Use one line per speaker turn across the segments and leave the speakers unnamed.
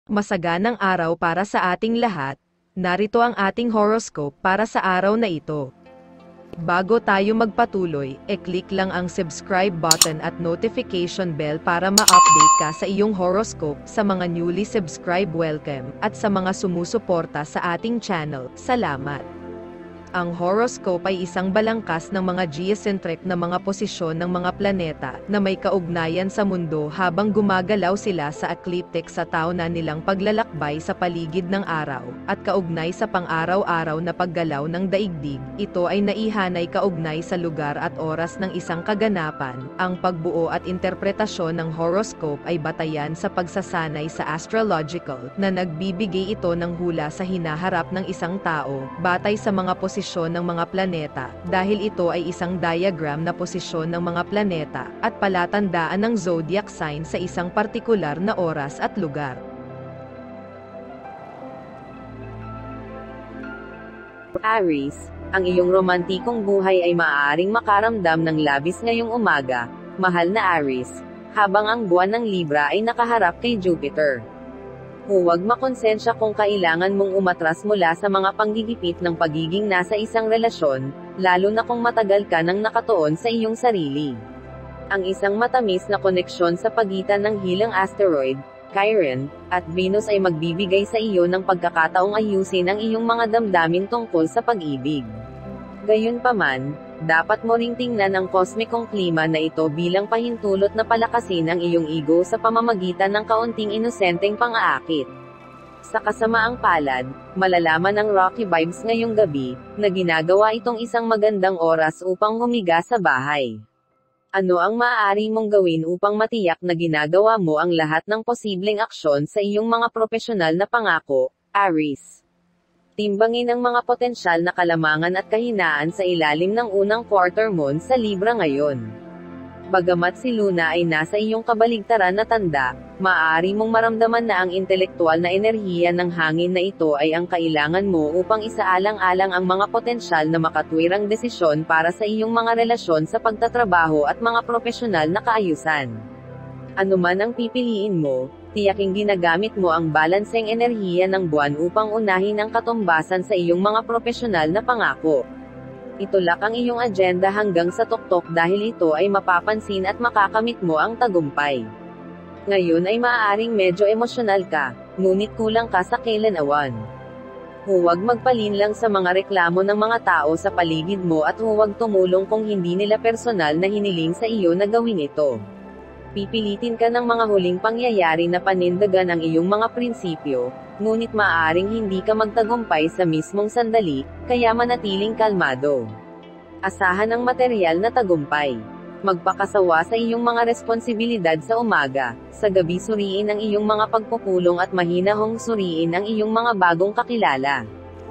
Masaganang araw para sa ating lahat. Narito ang ating horoscope para sa araw na ito. Bago tayo magpatuloy, e-click lang ang subscribe button at notification bell para ma-update ka sa iyong horoscope. Sa mga newly subscribe, welcome, at sa mga sumusuporta sa ating channel, salamat. Ang horoscope ay isang balangkas ng mga geocentric na mga posisyon ng mga planeta na may kaugnayan sa mundo habang gumagalaw sila sa ecliptic sa taonan nilang paglalakbay sa paligid ng araw, at kaugnay sa pang-araw-araw na paggalaw ng daigdig. Ito ay naihanay kaugnay sa lugar at oras ng isang kaganapan. Ang pagbuo at interpretasyon ng horoscope ay batayan sa pagsasanay sa astrological na nagbibigay ito ng hula sa hinaharap ng isang tao, batay sa mga posisyon ng mga planeta, dahil ito ay isang diagram na posisyon ng mga planeta, at palatandaan ng zodiac sign sa isang partikular na oras at lugar.
Aries, ang iyong romantikong buhay ay maaaring makaramdam ng labis ngayong umaga, mahal na Aries, habang ang buwan ng Libra ay nakaharap kay Jupiter. Huwag makonsensya kung kailangan mong umatras mula sa mga panggigipit ng pagiging nasa isang relasyon, lalo na kung matagal ka nang nakatuon sa iyong sarili. Ang isang matamis na koneksyon sa pagitan ng hilang asteroid, Chiron, at Venus ay magbibigay sa iyo ng pagkakataong ayusin ang iyong mga damdamin tungkol sa pag-ibig. Gayunpaman, dapat mo ring tingnan ang kosmikong klima na ito bilang pahintulot na palakasin ang iyong ego sa pamamagitan ng kaunting inosenteng pang-aakit. Sa kasamaang palad, malalaman ang rocky vibes ngayong gabi, na ginagawa itong isang magandang oras upang humiga sa bahay. Ano ang maaari mong gawin upang matiyak na ginagawa mo ang lahat ng posibleng aksyon sa iyong mga propesyonal na pangako, Aries? Timbangin ang mga potensyal na kalamangan at kahinaan sa ilalim ng unang quarter moon sa Libra ngayon. Bagamat si Luna ay nasa iyong kabaligtaran na tanda, maaari mong maramdaman na ang intelektual na enerhiya ng hangin na ito ay ang kailangan mo upang isaalang-alang ang mga potensyal na makatwirang desisyon para sa iyong mga relasyon sa pagtatrabaho at mga propesyonal na kaayusan. Ano man ang pipiliin mo, tiyaking ginagamit mo ang balanseng enerhiya ng buwan upang unahin ang katumbasan sa iyong mga propesyonal na pangako. Itulak ang iyong agenda hanggang sa tuktok dahil ito ay mapapansin at makakamit mo ang tagumpay. Ngayon ay maaaring medyo emosyonal ka, ngunit kulang ka sa kailanawan. Huwag magpalinlang sa mga reklamo ng mga tao sa paligid mo at huwag tumulong kung hindi nila personal na hiniling sa iyo na gawin ito. Pipilitin ka ng mga huling pangyayari na panindagan ang iyong mga prinsipyo, ngunit maaaring hindi ka magtagumpay sa mismong sandali, kaya manatiling kalmado. Asahan ang materyal na tagumpay. Magpakasawa sa iyong mga responsibilidad sa umaga, sa gabi suriin ang iyong mga pagpupulong at mahinahong suriin ang iyong mga bagong kakilala.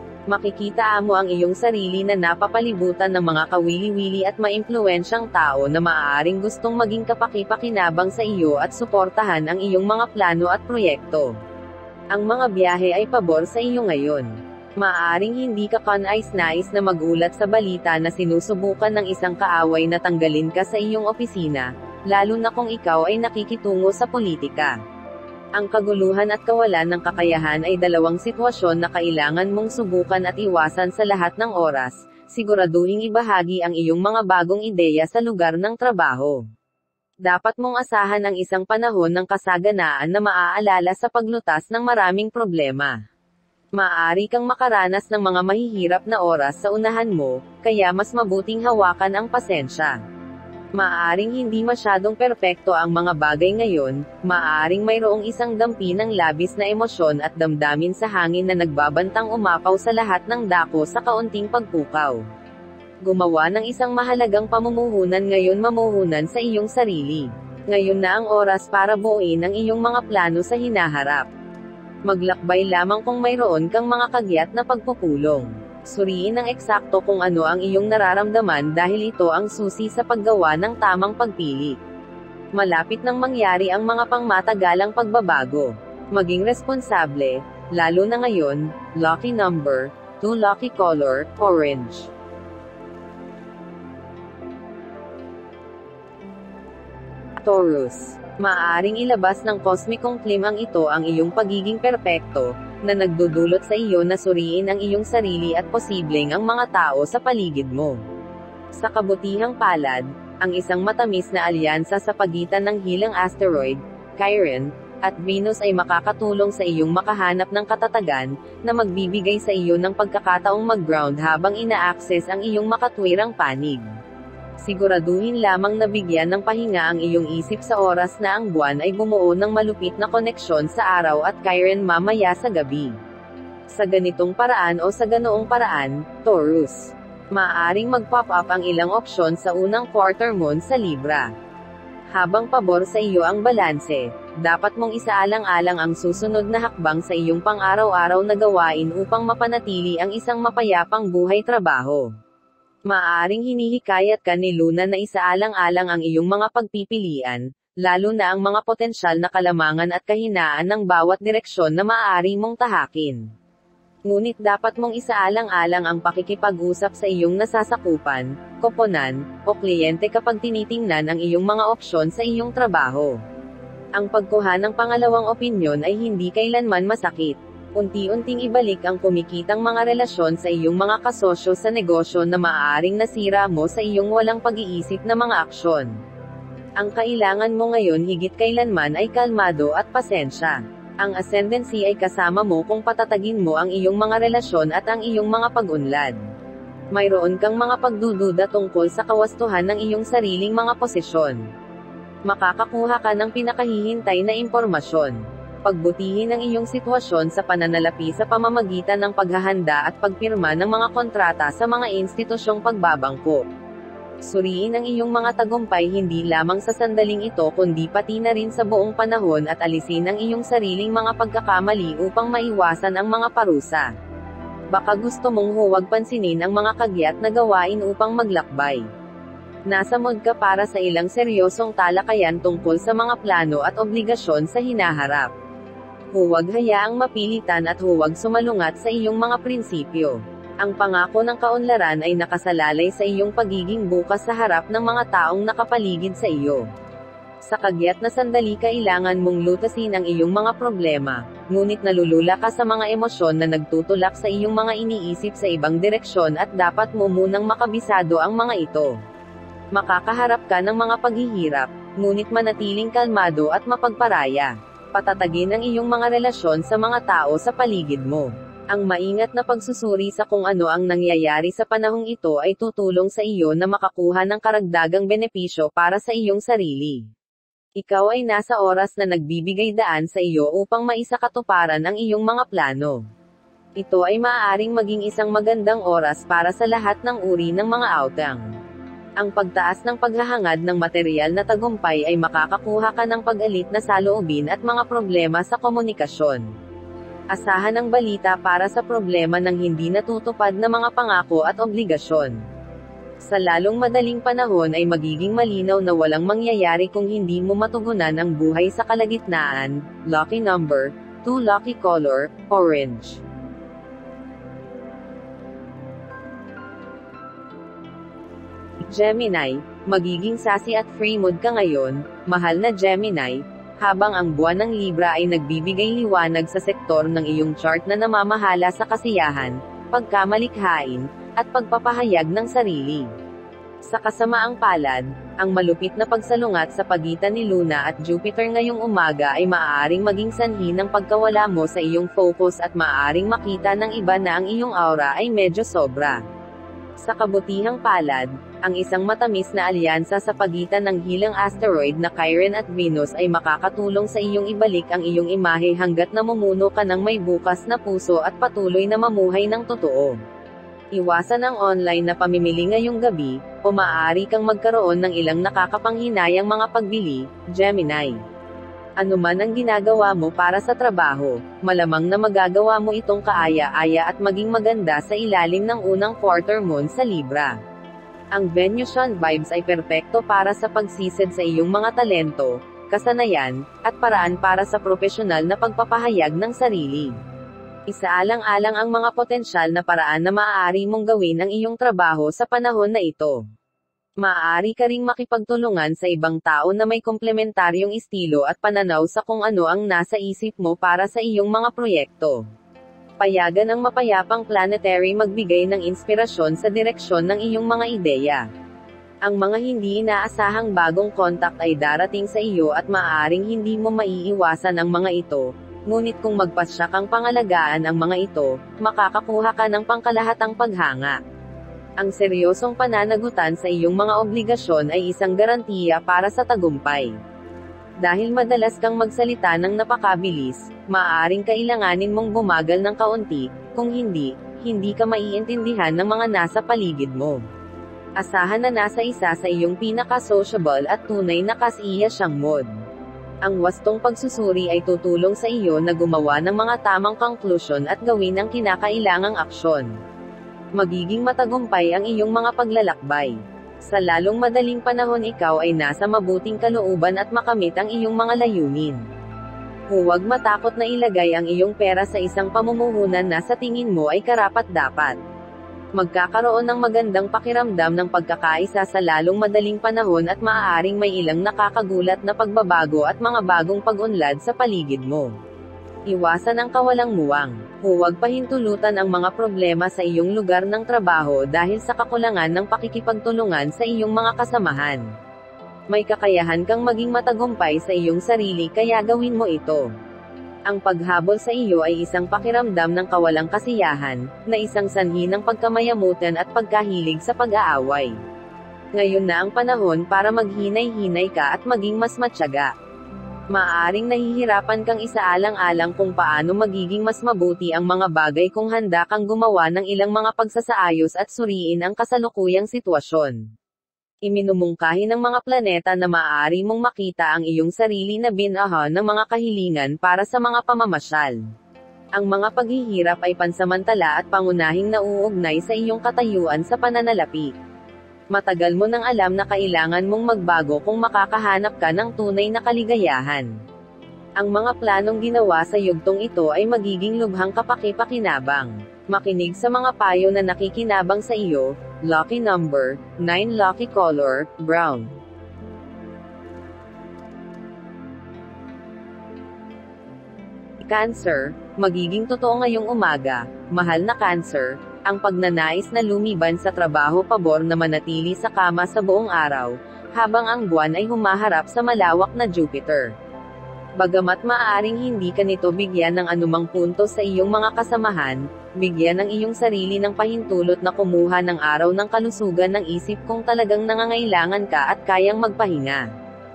Makikita mo ang iyong sarili na napapalibutan ng mga kawili-wili at maimpluwensyang tao na maaaring gustong maging kapaki-pakinabang sa iyo at suportahan ang iyong mga plano at proyekto. Ang mga biyahe ay pabor sa iyo ngayon. Maaaring hindi ka kanais-nais na magulat sa balita na sinusubukan ng isang kaaway na tanggalin ka sa iyong opisina, lalo na kung ikaw ay nakikitungo sa politika. Ang kaguluhan at kawalan ng kakayahan ay dalawang sitwasyon na kailangan mong subukan at iwasan sa lahat ng oras. Siguraduhing ibahagi ang iyong mga bagong ideya sa lugar ng trabaho. Dapat mong asahan ang isang panahon ng kasaganaan na maaalala sa paglutas ng maraming problema. Maaari kang makaranas ng mga mahihirap na oras sa unahan mo, kaya mas mabuting hawakan ang pasensya. Maaring hindi masyadong perpekto ang mga bagay ngayon, maaring mayroong isang dampi ng labis na emosyon at damdamin sa hangin na nagbabantang umapaw sa lahat ng dako sa kaunting pagpukaw. Gumawa ng isang mahalagang pamumuhunan ngayon, mamuhunan sa iyong sarili. Ngayon na ang oras para buuin ang iyong mga plano sa hinaharap. Maglakbay lamang kung mayroon kang mga kagyat na pagpupulong. Suriin ng eksakto kung ano ang iyong nararamdaman dahil ito ang susi sa paggawa ng tamang pagpili. Malapit nang mangyari ang mga pangmatagalang pagbabago. Maging responsable, lalo na ngayon. Lucky number, 2. Lucky color, orange. Taurus. Maaaring ilabas ng kosmikong klimang ito ang iyong pagiging perpekto, na nagdudulot sa iyo na suriin ang iyong sarili at posibleng ang mga tao sa paligid mo. Sa kabutihang palad, ang isang matamis na alyansa sa pagitan ng hilang asteroid, Chiron, at Venus ay makakatulong sa iyong makahanap ng katatagan, na magbibigay sa iyo ng pagkakataong mag-ground habang ina-access ang iyong makatwirang panig. Siguraduhin lamang na bigyan ng pahinga ang iyong isip sa oras na ang buwan ay bumuo ng malupit na koneksyon sa araw at Chiron mamaya sa gabi. Sa ganitong paraan o sa ganoong paraan, Taurus, maaaring mag-pop up ang ilang opsyon sa unang quarter moon sa Libra. Habang pabor sa iyo ang balanse, dapat mong isaalang-alang ang susunod na hakbang sa iyong pang-araw-araw na gawain upang mapanatili ang isang mapayapang buhay-trabaho. Maaaring hinihikayat ka ni Luna na isaalang-alang ang iyong mga pagpipilian, lalo na ang mga potensyal na kalamangan at kahinaan ng bawat direksyon na maaari mong tahakin. Ngunit dapat mong isaalang-alang ang pakikipag-usap sa iyong nasasakupan, koponan, o kliyente kapag tinitingnan ang iyong mga opsyon sa iyong trabaho. Ang pagkuha ng pangalawang opinyon ay hindi kailanman masakit. Unti-unting ibalik ang kumikitang mga relasyon sa iyong mga kasosyo sa negosyo na maaaring nasira mo sa iyong walang pag-iisip na mga aksyon. Ang kailangan mo ngayon higit kailanman ay kalmado at pasensya. Ang ascendancy ay kasama mo kung patatagin mo ang iyong mga relasyon at ang iyong mga pag-unlad. Mayroon kang mga pagdududa tungkol sa kawastuhan ng iyong sariling mga posisyon. Makakakuha ka ng pinakahihintay na impormasyon. Pagbutihin ang iyong sitwasyon sa pananalapi sa pamamagitan ng paghahanda at pagpirma ng mga kontrata sa mga institusyong pagbabangko. Suriin ang iyong mga tagumpay hindi lamang sa sandaling ito kundi pati na rin sa buong panahon at alisin ang iyong sariling mga pagkakamali upang maiwasan ang mga parusa. Baka gusto mong huwag pansinin ang mga kagyat na gawain upang maglakbay. Nasa mood ka para sa ilang seryosong talakayan tungkol sa mga plano at obligasyon sa hinaharap. Huwag hayaang mapilitan at huwag sumalungat sa iyong mga prinsipyo. Ang pangako ng kaunlaran ay nakasalalay sa iyong pagiging bukas sa harap ng mga taong nakapaligid sa iyo. Sa kagyat na sandali kailangan mong lutasin ang iyong mga problema, ngunit nalulula ka sa mga emosyon na nagtutulak sa iyong mga iniisip sa ibang direksyon at dapat mo munang makabisado ang mga ito. Makakaharap ka ng mga paghihirap, ngunit manatiling kalmado at mapagparaya. Patatagin ang iyong mga relasyon sa mga tao sa paligid mo. Ang maingat na pagsusuri sa kung ano ang nangyayari sa panahong ito ay tutulong sa iyo na makakuha ng karagdagang benepisyo para sa iyong sarili. Ikaw ay nasa oras na nagbibigay daan sa iyo upang maisakatuparan ang iyong mga plano. Ito ay maaaring maging isang magandang oras para sa lahat ng uri ng mga outang. Ang pagtaas ng paghahangad ng material na tagumpay ay makakakuha ka ng pag-alit na saloobin at mga problema sa komunikasyon. Asahan ang balita para sa problema ng hindi natutupad na mga pangako at obligasyon. Sa lalong madaling panahon ay magiging malinaw na walang mangyayari kung hindi mo matugunan ang buhay sa kalagitnaan. Lucky number, 2 lucky color, orange. Gemini, magiging sassy at free mood ka ngayon, mahal na Gemini, habang ang buwan ng Libra ay nagbibigay liwanag sa sektor ng iyong chart na namamahala sa kasiyahan, pagkamalikhain, at pagpapahayag ng sarili. Sa kasamaang palad, ang malupit na pagsalungat sa pagitan ni Luna at Jupiter ngayong umaga ay maaaring maging sanhi ng pagkawala mo sa iyong focus at maaaring makita ng iba na ang iyong aura ay medyo sobra. Sa kabutihang palad, ang isang matamis na alyansa sa pagitan ng hilang asteroid na Chiron at Venus ay makakatulong sa iyong ibalik ang iyong imahe hanggat namumuno ka ng may bukas na puso at patuloy na mamuhay ng totoo. Iwasan ang online na pamimili ngayong gabi, o maaari kang magkaroon ng ilang nakakapanghinayang mga pagbili, Gemini. Ano man ang ginagawa mo para sa trabaho, malamang na magagawa mo itong kaaya-aya at maging maganda sa ilalim ng unang quarter moon sa Libra. Ang Venusian vibes ay perpekto para sa pagsisid sa iyong mga talento, kasanayan, at paraan para sa propesyonal na pagpapahayag ng sarili. Isaalang-alang ang mga potensyal na paraan na maaari mong gawin ang iyong trabaho sa panahon na ito. Maaari ka ring makipagtulungan sa ibang tao na may komplementaryong estilo at pananaw sa kung ano ang nasa isip mo para sa iyong mga proyekto. Payagan ang mapayapang planetary magbigay ng inspirasyon sa direksyon ng iyong mga ideya. Ang mga hindi inaasahang bagong kontak ay darating sa iyo at maaaring hindi mo maiiwasan ang mga ito, ngunit kung magpasya kang pangalagaan ang mga ito, makakakuha ka ng pangkalahatang paghanga. Ang seryosong pananagutan sa iyong mga obligasyon ay isang garantiya para sa tagumpay. Dahil madalas kang magsalita ng napakabilis, maaaring kailanganin mong bumagal ng kaunti, kung hindi ka maiintindihan ng mga nasa paligid mo. Asahan na nasa isa sa iyong pinaka-sociable at tunay na kasiya siyang mood. Ang wastong pagsusuri ay tutulong sa iyo na gumawa ng mga tamang conclusion at gawin ang kinakailangang aksyon. Magiging matagumpay ang iyong mga paglalakbay. Sa lalong madaling panahon ikaw ay nasa mabuting kalooban at makamit ang iyong mga layunin. Huwag matakot na ilagay ang iyong pera sa isang pamumuhunan na sa tingin mo ay karapat-dapat. Magkakaroon ng magandang pakiramdam ng pagkakaisa sa lalong madaling panahon at maaaring may ilang nakakagulat na pagbabago at mga bagong pag-unlad sa paligid mo. Iwasan ang kawalang muwang. Huwag pahintulutan ang mga problema sa iyong lugar ng trabaho dahil sa kakulangan ng pakikipagtulungan sa iyong mga kasamahan. May kakayahan kang maging matagumpay sa iyong sarili kaya gawin mo ito. Ang paghabol sa iyo ay isang pakiramdam ng kawalang kasiyahan, na isang sanhi ng pagkamayamutan at pagkahilig sa pag-aaway. Ngayon na ang panahon para maghinay-hinay ka at maging mas matyaga. Maaaring nahihirapan kang isaalang-alang kung paano magiging mas mabuti ang mga bagay kung handa kang gumawa ng ilang mga pagsasaayos at suriin ang kasalukuyang sitwasyon. Iminumungkahi ng mga planeta na maaari mong makita ang iyong sarili na binahan ng mga kahilingan para sa mga pamamasyal. Ang mga paghihirap ay pansamantala at pangunahing nauugnay sa iyong katayuan sa pananalapi. Matagal mo nang alam na kailangan mong magbago kung makakahanap ka ng tunay na kaligayahan. Ang mga planong ginawa sa yugtong ito ay magiging lubhang kapaki-pakinabang. Makinig sa mga payo na nakikinabang sa iyo. Lucky number, 9. Lucky color, brown. Cancer, magiging totoo ngayong umaga, mahal na Cancer, ang pagnanais na lumiban sa trabaho pabor na manatili sa kama sa buong araw, habang ang buwan ay humaharap sa malawak na Jupiter. Bagamat maaaring hindi ka nito bigyan ng anumang punto sa iyong mga kasamahan, bigyan ng iyong sarili ng pahintulot na kumuha ng araw ng kalusugan ng isip kung talagang nangangailangan ka at kayang magpahinga.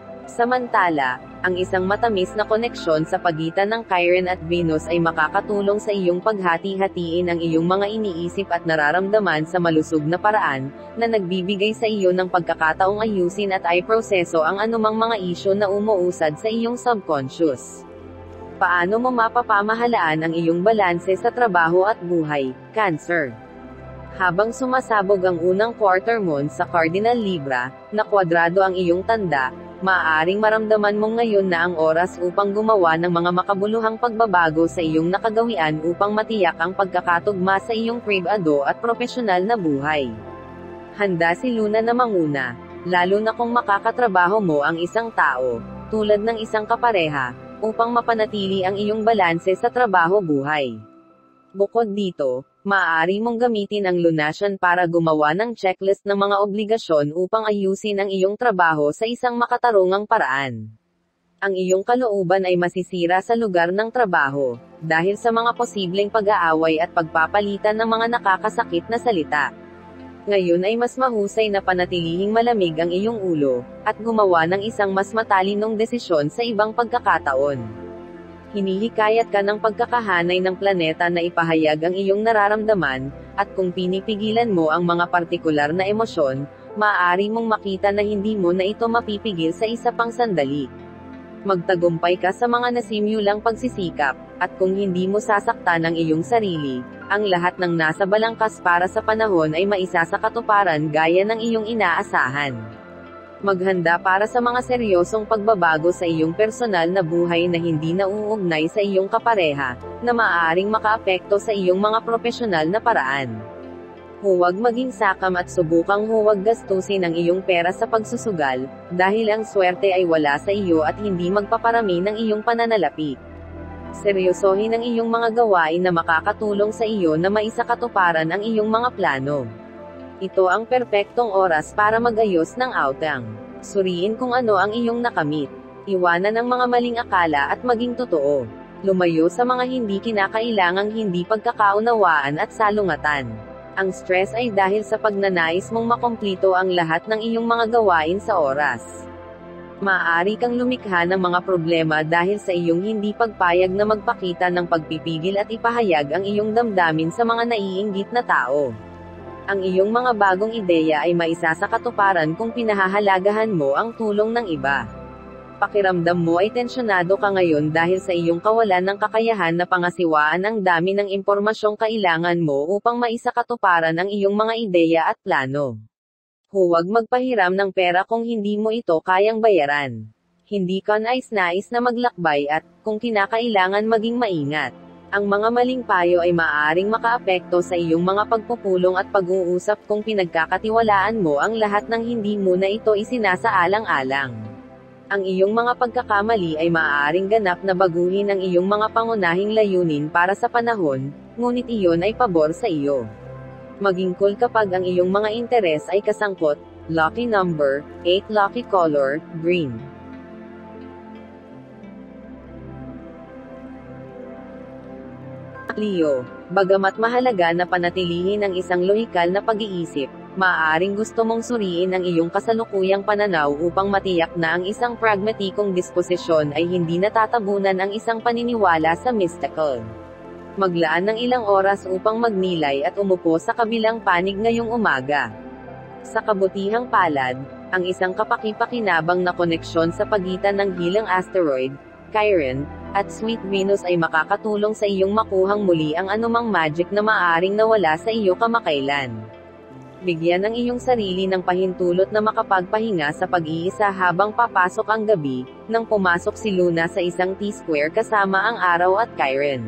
Samantala, ang isang matamis na koneksyon sa pagitan ng Chiron at Venus ay makakatulong sa iyong paghati-hatiin ang iyong mga iniisip at nararamdaman sa malusog na paraan, na nagbibigay sa iyo ng pagkakataong ayusin at i-proseso ang anumang mga isyu na umuusad sa iyong subconscious. Paano mo mapapamahalaan ang iyong balanse sa trabaho at buhay, Cancer? Habang sumasabog ang unang quarter moon sa Cardinal Libra, na kwadrado ang iyong tanda, maaaring maramdaman mo ngayon na ang oras upang gumawa ng mga makabuluhang pagbabago sa iyong nakagawian upang matiyak ang pagkakatugma sa iyong pribado at propesyonal na buhay. Handa si Luna na manguna, lalo na kung makakatrabaho mo ang isang tao, tulad ng isang kapareha, upang mapanatili ang iyong balanse sa trabaho-buhay. Bukod dito, maaari mong gamitin ang lunasyon para gumawa ng checklist ng mga obligasyon upang ayusin ang iyong trabaho sa isang makatarungang paraan. Ang iyong kalooban ay masisira sa lugar ng trabaho, dahil sa mga posibleng pag-aaway at pagpapalitan ng mga nakakasakit na salita. Ngayon ay mas mahusay na panatilihing malamig ang iyong ulo, at gumawa ng isang mas matalinong desisyon sa ibang pagkakataon. Hinihikayat ka ng pagkakahanay ng planeta na ipahayag ang iyong nararamdaman, at kung pinipigilan mo ang mga partikular na emosyon, maaari mong makita na hindi mo na ito mapipigil sa isa pang sandali. Magtagumpay ka sa mga nasimulang pagsisikap, at kung hindi mo sasaktan ang iyong sarili, ang lahat ng nasa balangkas para sa panahon ay maisa sa katuparan gaya ng iyong inaasahan. Maghanda para sa mga seryosong pagbabago sa iyong personal na buhay na hindi nauugnay sa iyong kapareha, na maaaring makaapekto sa iyong mga propesyonal na paraan. Huwag maging sakam at subukang huwag gastusin ang iyong pera sa pagsusugal, dahil ang swerte ay wala sa iyo at hindi magpaparami ng iyong pananalapi. Seryosohin ang iyong mga gawain na makakatulong sa iyo na maisakatuparan ang iyong mga plano. Ito ang perpektong oras para magayos ng outang. Suriin kung ano ang iyong nakamit. Iwanan ang mga maling akala at maging totoo. Lumayo sa mga hindi kinakailangang hindi pagkakaunawaan at salungatan. Ang stress ay dahil sa pagnanais mong makomplito ang lahat ng iyong mga gawain sa oras. Maaari kang lumikha ng mga problema dahil sa iyong hindi pagpayag na magpakita ng pagpipigil at ipahayag ang iyong damdamin sa mga naiinggit na tao. Ang iyong mga bagong ideya ay maisasakatuparan kung pinahahalagahan mo ang tulong ng iba. Pakiramdam mo ay tensyonado ka ngayon dahil sa iyong kawalan ng kakayahan na pangasiwaan ang dami ng impormasyong kailangan mo upang maisakatuparan ang iyong mga ideya at plano. Huwag magpahiram ng pera kung hindi mo ito kayang bayaran. Hindi ka nais-nais na maglakbay at, kung kinakailangan, maging maingat. Ang mga maling payo ay maaaring makaapekto sa iyong mga pagpupulong at pag-uusap kung pinagkakatiwalaan mo ang lahat ng hindi mo na ito isinasaalang-alang. Ang iyong mga pagkakamali ay maaaring ganap na baguhin ang iyong mga pangunahing layunin para sa panahon, ngunit iyon ay pabor sa iyo. Maging cool kapag ang iyong mga interes ay kasangkot. Lucky number, 8. Lucky color, green. Leo, bagamat mahalaga na panatilihin ang isang lohikal na pag-iisip, maaaring gusto mong suriin ang iyong kasalukuyang pananaw upang matiyak na ang isang pragmatikong disposisyon ay hindi natatabunan ang isang paniniwala sa mystical. Maglaan ng ilang oras upang magnilay at umupo sa kabilang panig ngayong umaga. Sa kabutihang palad, ang isang kapaki-pakinabang na koneksyon sa pagitan ng gilang asteroid, Chiron, at Sweet Venus ay makakatulong sa iyong makuhang muli ang anumang magic na maaaring nawala sa iyo kamakailan. Bigyan ang iyong sarili ng pahintulot na makapagpahinga sa pag-iisa habang papasok ang gabi, nang pumasok si Luna sa isang T-square kasama ang araw at Chiron.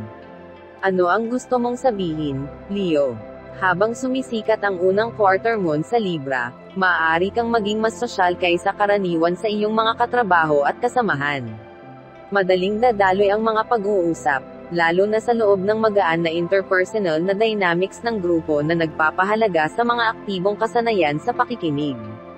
Ano ang gusto mong sabihin, Leo? Habang sumisikat ang unang quarter moon sa Libra, maaari kang maging mas sosyal kaysa karaniwan sa iyong mga katrabaho at kasamahan. Madaling dadaloy ang mga pag-uusap, lalo na sa loob ng magaan na interpersonal na dynamics ng grupo na nagpapahalaga sa mga aktibong kasanayan sa pakikinig.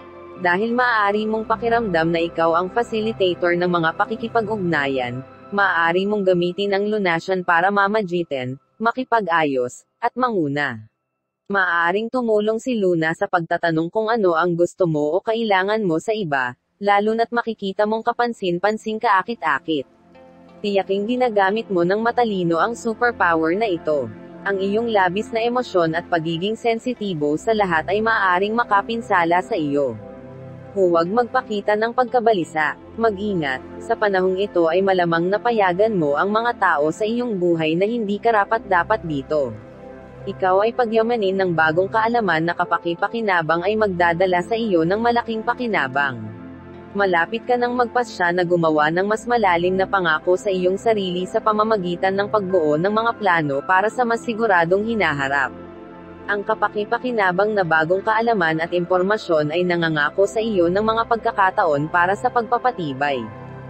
Dahil maaari mong pakiramdam na ikaw ang facilitator ng mga pakikipag-ugnayan, maaari mong gamitin ang lunasyon para mamagitan, makipag-ayos, at manguna. Maaaring tumulong si Luna sa pagtatanong kung ano ang gusto mo o kailangan mo sa iba, lalo na't makikita mong kapansin-pansing kaakit-akit. Tiyaking ginagamit mo ng matalino ang superpower na ito. Ang iyong labis na emosyon at pagiging sensitibo sa lahat ay maaaring makapinsala sa iyo. Huwag magpakita ng pagkabalisa. Mag-ingat, sa panahong ito ay malamang napayagan mo ang mga tao sa iyong buhay na hindi karapat-dapat dito. Ikaw ay pagyamanin ng bagong kaalaman na kapaki-pakinabang ay magdadala sa iyo ng malaking pakinabang. Malapit ka nang magpasya na gumawa ng mas malalim na pangako sa iyong sarili sa pamamagitan ng pagbuo ng mga plano para sa mas siguradong hinaharap. Ang kapaki-pakinabang na bagong kaalaman at impormasyon ay nangangako sa iyo ng mga pagkakataon para sa pagpapatibay.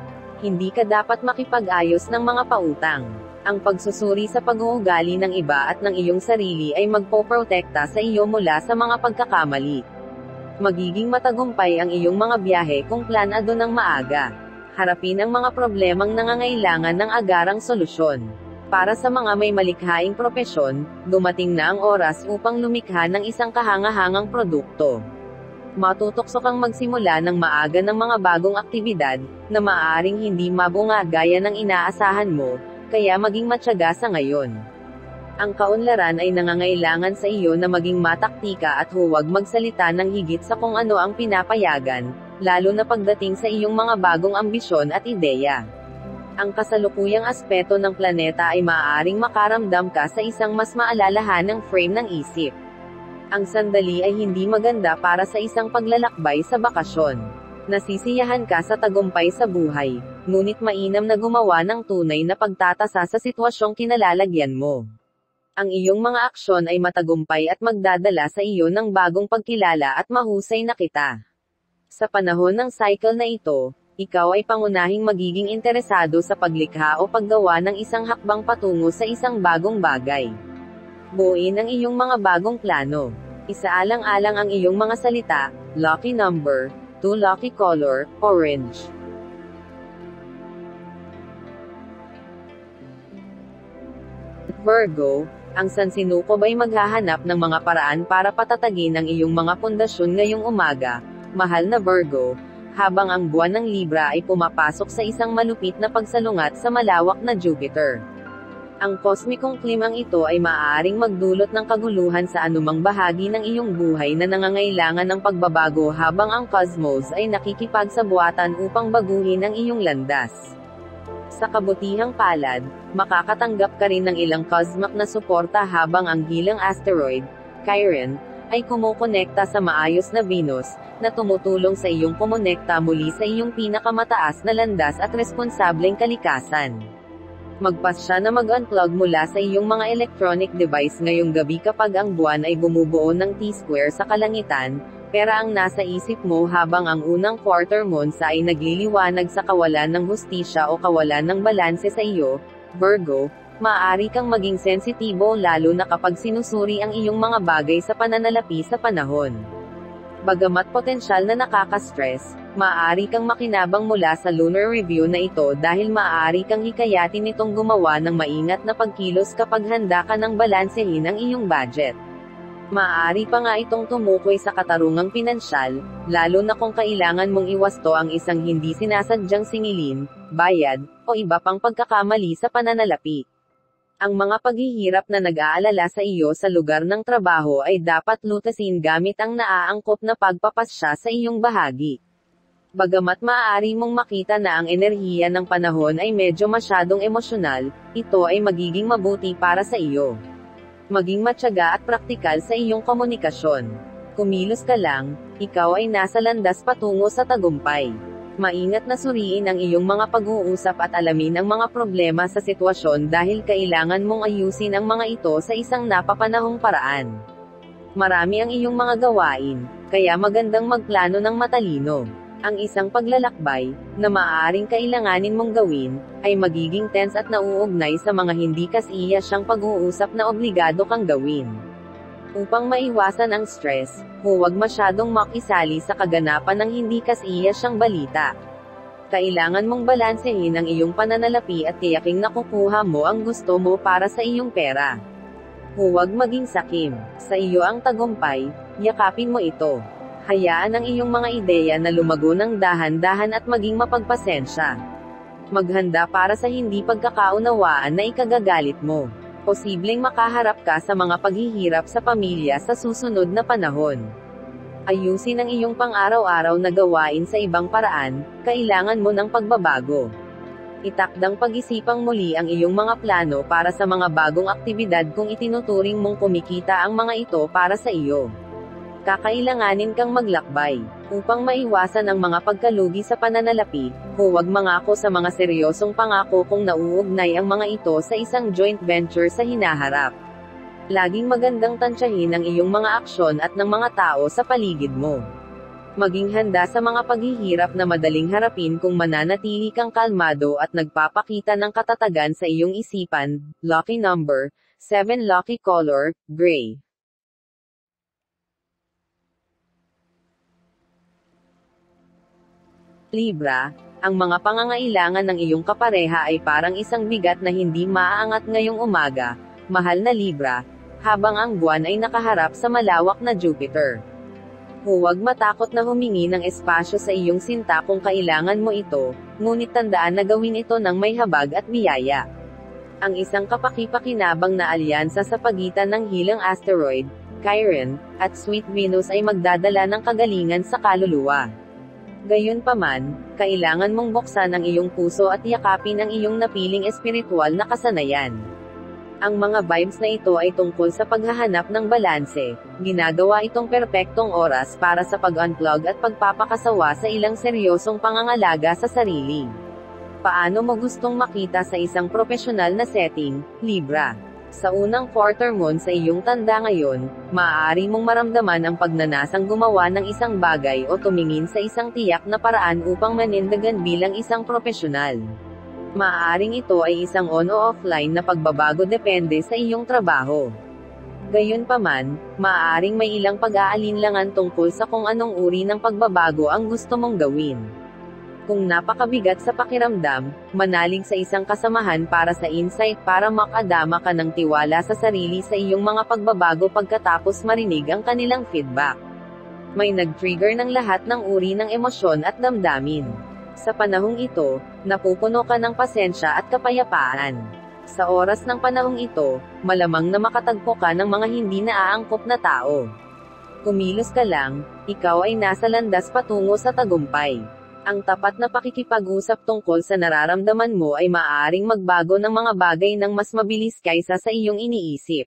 Hindi ka dapat makipag-ayos ng mga pautang. Ang pagsusuri sa pag-uugali ng iba at ng iyong sarili ay magpoprotekta sa iyo mula sa mga pagkakamali. Magiging matagumpay ang iyong mga biyahe kung planado ng maaga. Harapin ang mga problemang nangangailangan ng agarang solusyon. Para sa mga may malikhaing propesyon, dumating na ang oras upang lumikha ng isang kahangahangang produkto. Matutukso kang magsimula ng maaga ng mga bagong aktibidad, na maaaring hindi mabunga gaya ng inaasahan mo, kaya maging matyaga sa ngayon. Ang kaunlaran ay nangangailangan sa iyo na maging mataktika at huwag magsalita ng higit sa kung ano ang pinapayagan, lalo na pagdating sa iyong mga bagong ambisyon at ideya. Ang kasalukuyang aspeto ng planeta ay maaaring makaramdam ka sa isang mas maalalahanang frame ng isip. Ang sandali ay hindi maganda para sa isang paglalakbay sa bakasyon. Nasisiyahan ka sa tagumpay sa buhay, ngunit mainam na gumawa ng tunay na pagtatasa sa sitwasyong kinalalagyan mo. Ang iyong mga aksyon ay matagumpay at magdadala sa iyo ng bagong pagkilala at mahusay na kita. Sa panahon ng cycle na ito, ikaw ay pangunahing magiging interesado sa paglikha o paggawa ng isang hakbang patungo sa isang bagong bagay. Buuin ang iyong mga bagong plano. Isaalang-alang ang iyong mga salita, lucky number, 2 lucky color, orange. Virgo, ang sansinukob ay maghahanap ng mga paraan para patatagin ang iyong mga pundasyon ngayong umaga, mahal na Virgo, habang ang buwan ng Libra ay pumapasok sa isang malupit na pagsalungat sa malawak na Jupiter. Ang kosmikong klimang ito ay maaaring magdulot ng kaguluhan sa anumang bahagi ng iyong buhay na nangangailangan ng pagbabago habang ang cosmos ay nakikipagsabuatan upang baguhin ang iyong landas. Sa kabutihang palad, makakatanggap ka rin ng ilang cosmic na suporta habang ang gilang asteroid, Chiron, ay kumukonekta sa maayos na Venus, na tumutulong sa iyong kumonekta muli sa iyong pinakamataas na landas at responsableng kalikasan. Magpasya na mag-unplug mula sa iyong mga electronic device ngayong gabi kapag ang buwan ay bumubuo ng T-square sa kalangitan, pera ang nasa isip mo habang ang unang quarter moon ay nagliliwanag sa kawalan ng hustisya o kawalan ng balanse sa iyo, Virgo, maaari kang maging sensitibo lalo na kapag sinusuri ang iyong mga bagay sa pananalapi sa panahon. Bagamat potensyal na nakaka-stress, maaari kang makinabang mula sa lunar review na ito dahil maaari kang hikayatin itong gumawa ng maingat na pagkilos kapag handa ka ng balansehin ang iyong budget. Maaari pa nga itong tumukoy sa katarungang pinansyal, lalo na kung kailangan mong iwasto ang isang hindi sinasadyang singilin, bayad, o iba pang pagkakamali sa pananalapi. Ang mga paghihirap na nag-aalala sa iyo sa lugar ng trabaho ay dapat lutasin gamit ang naaangkop na pagpapasya sa iyong bahagi. Bagamat maaari mong makita na ang enerhiya ng panahon ay medyo masyadong emosyonal, ito ay magiging mabuti para sa iyo. Maging matyaga at praktikal sa iyong komunikasyon. Kumilos ka lang, ikaw ay nasa landas patungo sa tagumpay. Maingat na suriin ang iyong mga pag-uusap at alamin ang mga problema sa sitwasyon dahil kailangan mong ayusin ang mga ito sa isang napapanahong paraan. Marami ang iyong mga gawain, kaya magandang magplano ng matalino. Ang isang paglalakbay, na maaaring kailanganin mong gawin, ay magiging tense at nauugnay sa mga hindi kasiya siyang pag-uusap na obligado kang gawin. Upang maiwasan ang stress, huwag masyadong makisali sa kaganapan ng hindi kasiya siyang balita. Kailangan mong balansehin ang iyong pananalapi at tiyaking nakukuha mo ang gusto mo para sa iyong pera. Huwag maging sakim. Sa iyo ang tagumpay, yakapin mo ito. Hayaan ang iyong mga ideya na lumago ng dahan-dahan at maging mapagpasensya. Maghanda para sa hindi pagkakaunawaan na ikagagalit mo. Posibleng makaharap ka sa mga paghihirap sa pamilya sa susunod na panahon. Ayusin ang iyong pang-araw-araw na gawain sa ibang paraan, kailangan mo ng pagbabago. Itakdang pag-isipang muli ang iyong mga plano para sa mga bagong aktibidad kung itinuturing mong kumikita ang mga ito para sa iyo. Kakailanganin kang maglakbay. Upang maiwasan ang mga pagkalugi sa pananalapi, huwag mangako sa mga seryosong pangako kung nauugnay ang mga ito sa isang joint venture sa hinaharap. Laging magandang tansyahin ang iyong mga aksyon at ng mga tao sa paligid mo. Maging handa sa mga paghihirap na madaling harapin kung mananatili kang kalmado at nagpapakita ng katatagan sa iyong isipan. Lucky number, 7 lucky color, gray. Libra, ang mga pangangailangan ng iyong kapareha ay parang isang bigat na hindi maaangat ngayong umaga, mahal na Libra, habang ang buwan ay nakaharap sa malawak na Jupiter. Huwag matakot na humingi ng espasyo sa iyong sinta kung kailangan mo ito, ngunit tandaan na gawin ito ng may habag at biyaya. Ang isang kapaki-pakinabang na alyansa sa pagitan ng hilang asteroid, Chiron, at Sweet Venus ay magdadala ng kagalingan sa kaluluwa. Gayunpaman, kailangan mong buksan ang iyong puso at yakapin ang iyong napiling espiritual na kasanayan. Ang mga vibes na ito ay tungkol sa paghahanap ng balanse. Ginagawa itong perpektong oras para sa pag-unplug at pagpapakasawa sa ilang seryosong pangangalaga sa sarili. Paano mo gustong makita sa isang profesional na setting, Libra? Sa unang quarter moon sa iyong tanda ngayon, maaari mong maramdaman ang pagnanasang gumawa ng isang bagay o tumingin sa isang tiyak na paraan upang manindigan bilang isang profesional. Maaaring ito ay isang on o offline na pagbabago depende sa iyong trabaho. Gayunpaman, maaaring may ilang pag-aalinlangan tungkol sa kung anong uri ng pagbabago ang gusto mong gawin. Kung napakabigat sa pakiramdam, manalig sa isang kasamahan para sa insight para makadama ka ng tiwala sa sarili sa iyong mga pagbabago pagkatapos marinig ang kanilang feedback. May nag-trigger ng lahat ng uri ng emosyon at damdamin. Sa panahong ito, napupuno ka ng pasensya at kapayapaan. Sa oras ng panahong ito, malamang na makatagpo ka ng mga hindi naaangkop na tao. Kumilos ka lang, ikaw ay nasa landas patungo sa tagumpay. Ang tapat na pakikipag-usap tungkol sa nararamdaman mo ay maaaring magbago ng mga bagay ng mas mabilis kaysa sa iyong iniisip.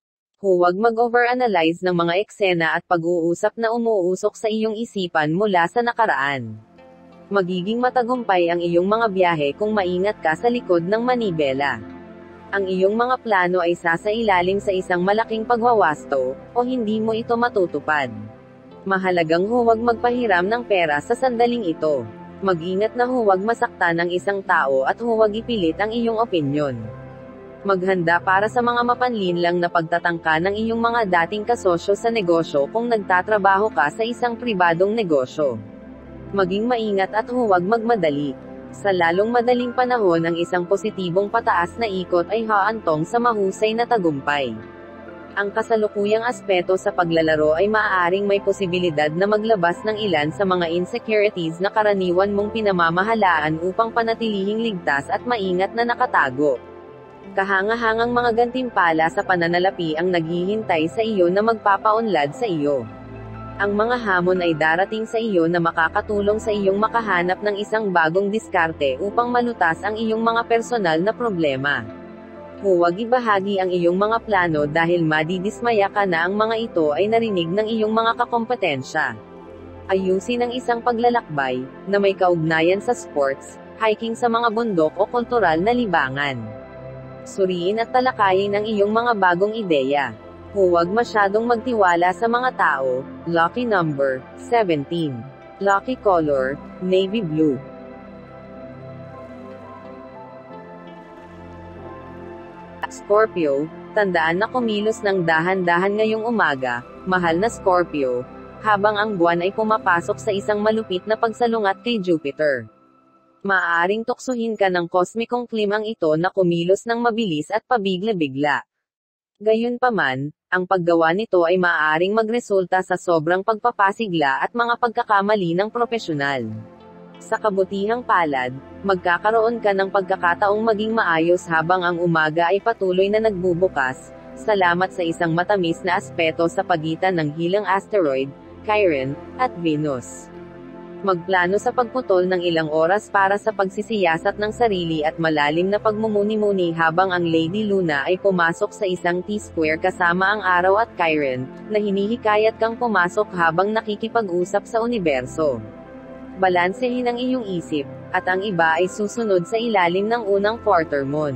Huwag mag-overanalyze ng mga eksena at pag-uusap na umuusok sa iyong isipan mula sa nakaraan. Magiging matagumpay ang iyong mga biyahe kung maingat ka sa likod ng manibela. Ang iyong mga plano ay sasailalim sa isang malaking pagwawasto, o hindi mo ito matutupad. Mahalagang huwag magpahiram ng pera sa sandaling ito. Mag-ingat na huwag masaktan ang isang tao at huwag ipilit ang iyong opinyon. Maghanda para sa mga mapanlinlang na pagtatangka ng iyong mga dating kasosyo sa negosyo kung nagtatrabaho ka sa isang pribadong negosyo. Maging maingat at huwag magmadali. Sa lalong madaling panahon ang isang positibong pataas na ikot ay haantong sa mahusay na tagumpay. Ang kasalukuyang aspeto sa paglalaro ay maaaring may posibilidad na maglabas ng ilan sa mga insecurities na karaniwan mong pinamamahalaan upang panatilihing ligtas at maingat na nakatago. Kahanga-hangang mga gantimpala sa pananalapi ang naghihintay sa iyo na magpapaunlad sa iyo. Ang mga hamon ay darating sa iyo na makakatulong sa iyong makahanap ng isang bagong diskarte upang malutas ang iyong mga personal na problema. Huwag ibahagi ang iyong mga plano dahil madidismaya ka na ang mga ito ay narinig ng iyong mga kakompetensya. Ayusin ang isang paglalakbay, na may kaugnayan sa sports, hiking sa mga bundok o kultural na libangan. Suriin at talakayin ang iyong mga bagong ideya. Huwag masyadong magtiwala sa mga tao. Lucky number, 17. Lucky color, navy blue. Scorpio, tandaan na kumilos ng dahan-dahan ngayong umaga, mahal na Scorpio, habang ang buwan ay pumapasok sa isang malupit na pagsalungat kay Jupiter. Maaaring tuksuhin ka ng kosmikong klimang ito na kumilos ng mabilis at pabigla-bigla. Gayunpaman, ang paggawa nito ay maaaring magresulta sa sobrang pagpapasigla at mga pagkakamali ng propesyonal. Sa kabutihang palad, magkakaroon ka ng pagkakataong maging maayos habang ang umaga ay patuloy na nagbubukas, salamat sa isang matamis na aspeto sa pagitan ng hilang asteroid, Chiron, at Venus. Magplano sa pagputol ng ilang oras para sa pagsisiyasat ng sarili at malalim na pagmumuni-muni habang ang Lady Luna ay pumasok sa isang T-square kasama ang araw at Chiron, na hinihikayat kang pumasok habang nakikipag-usap sa universo. Balansehin ang iyong isip, at ang iba ay susunod sa ilalim ng unang quarter moon.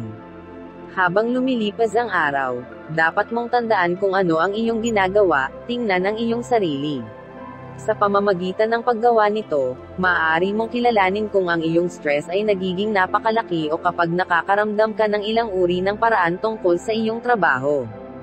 Habang lumilipas ang araw, dapat mong tandaan kung ano ang iyong ginagawa, tingnan ang iyong sarili. Sa pamamagitan ng paggawa nito, maaari mong kilalanin kung ang iyong stress ay nagiging napakalaki o kapag nakakaramdam ka ng ilang uri ng paraan tungkol sa iyong trabaho.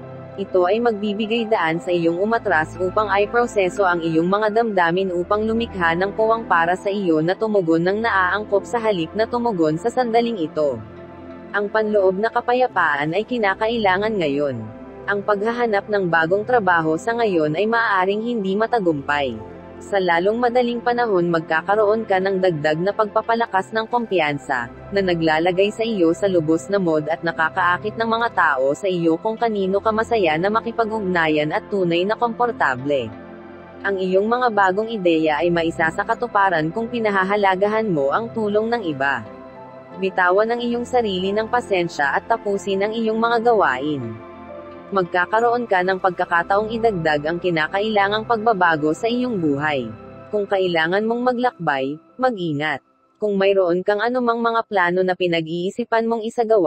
Ito ay magbibigay daan sa iyong umatras upang ay proseso ang iyong mga damdamin upang lumikha ng puwang para sa iyo na tumugon ng naaangkop sa halip na tumugon sa sandaling ito. Ang panloob na kapayapaan ay kinakailangan ngayon. Ang paghahanap ng bagong trabaho sa ngayon ay maaaring hindi matagumpay. Sa lalong madaling panahon magkakaroon ka ng dagdag na pagpapalakas ng kumpiyansa, na naglalagay sa iyo sa lubos na mood at nakakaakit ng mga tao sa iyo kung kanino ka masaya na makipag-ugnayan at tunay na komportable. Ang iyong mga bagong ideya ay maisa sa katuparan kung pinahahalagahan mo ang tulong ng iba. Bitawan ang iyong sarili ng pasensya at tapusin ang iyong mga gawain. Magkakaroon ka ng pagkakataong idagdag ang kinakailangang pagbabago sa iyong buhay. Kung kailangan mong maglakbay, mag-ingat. Kung mayroon kang anumang mga plano na pinag-iisipan mong isagawa,